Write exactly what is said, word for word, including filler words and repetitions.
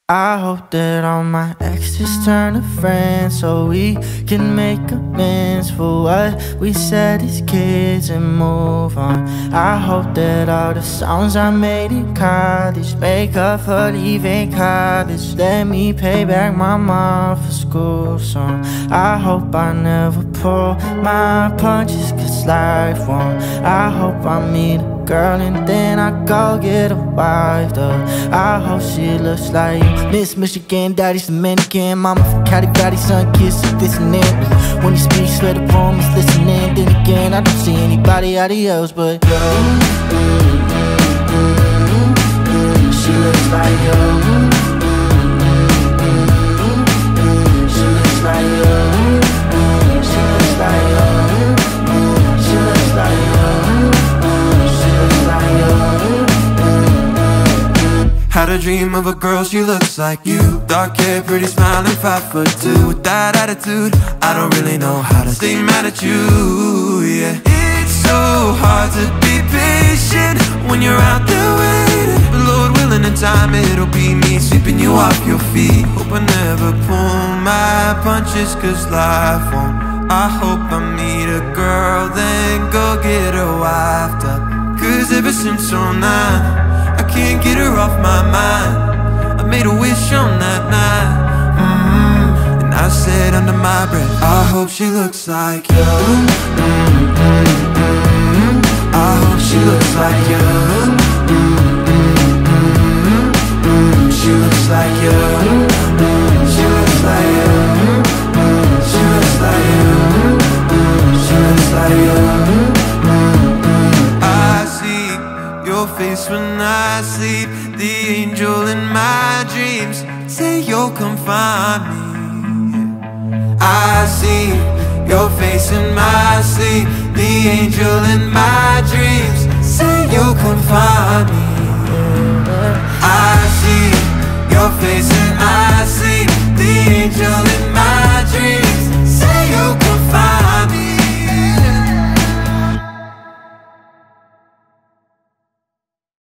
I hope that all my exes turn to friends, so we can make amends for what we said as kids and move on. I hope that all the songs I made in college make up for leaving college. Let me pay back my mom for school song. I hope I never pull my punches, cause life won't. I hope I meet a girl and then I go get a wife though. I hope she looks like you. Miss Michigan, daddy's Dominican, mama from Cali Valley, son kiss this and that. When you speak, swear the poem is listening. Then again, I don't see anybody out else but you. She looks like you. She looks like you. She looks like you. She looks like you. She looks like you. Had a dream of a girl, she looks like you. Dark hair, pretty smiling, five foot two. With that attitude, I don't really know how to stay mad at you, yeah. It's so hard to be patient when you're out there waiting, but Lord willing in time it'll be me sweeping you off your feet. Hope I never pull my punches, cause life won't. I hope I meet a girl, then go get her wifed up. Cause ever since oh nine, I can't get her off my mind. I made a wish on that night, mm-hmm. And I said under my breath, I hope she looks like you, mm-hmm. I hope she looks like you, mm-hmm. She looks like you, she looks like you, she looks like you, she looks like you. I see your face when I sleep, the angel in my dreams. Say you'll come find me. I see your face in my sleep, the angel in my dreams. Say you'll come find me.